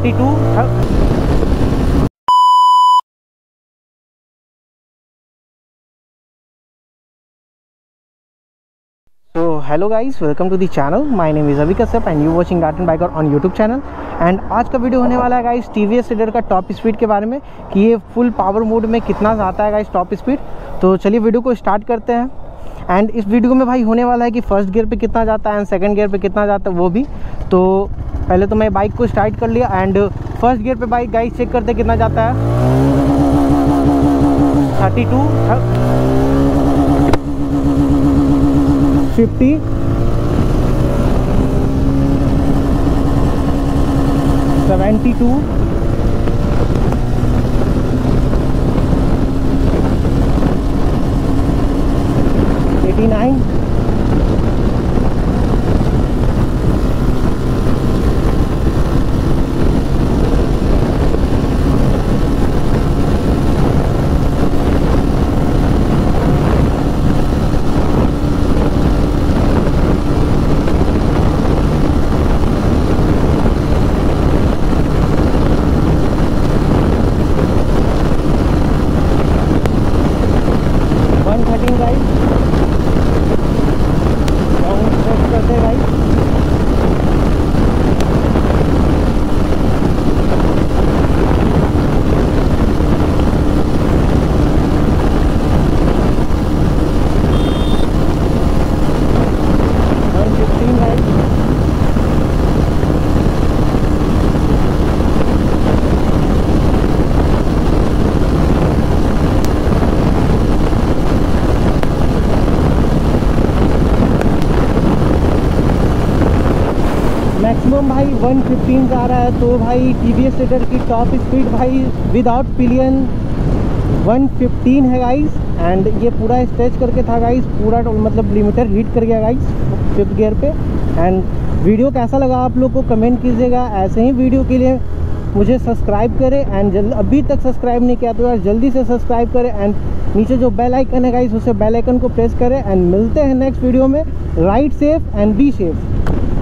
32। So hello guys, welcome to the channel. My name is Avi Kashyap and you watching Dart and Biker on YouTube channel. And आज का video होने वाला है guys TVS raider का top speed के बारे में कि ये फुल पावर मोड में कितना जाता है गाइस टॉप स्पीड। तो चलिए वीडियो को स्टार्ट करते हैं। एंड इस वीडियो में भाई होने वाला है कि फर्स्ट गियर पे कितना जाता है एंड सेकंड गियर पे कितना जाता है वो भी। तो पहले तो मैं बाइक को स्टार्ट कर लिया एंड फर्स्ट गियर पे बाइक गाइस चेक करते कितना जाता है। 32, 50, 72, 89, 113 गाइस। लॉन्ग स्ट्रेच करते हैं गाइस। 115 गाइस। 'मैक्सिमम भाई 115 जा रहा है। तो भाई TVS रेडर की टॉप स्पीड भाई विदाउट पिलियन 115 है गाइस। एंड ये पूरा स्ट्रेच करके था गाइस, पूरा मतलब लिमिटर हिट कर गया गाइस फिफ्थ गियर पे। एंड वीडियो कैसा लगा आप लोग को कमेंट कीजिएगा। ऐसे ही वीडियो के लिए मुझे सब्सक्राइब करें एंड अभी तक सब्सक्राइब नहीं किया तो यार जल्दी से सब्सक्राइब करें। एंड नीचे जो बेल आइकन है गाइस उसे बेल आइकन को प्रेस करें। एंड मिलते हैं नेक्स्ट वीडियो में। Ride safe and be safe.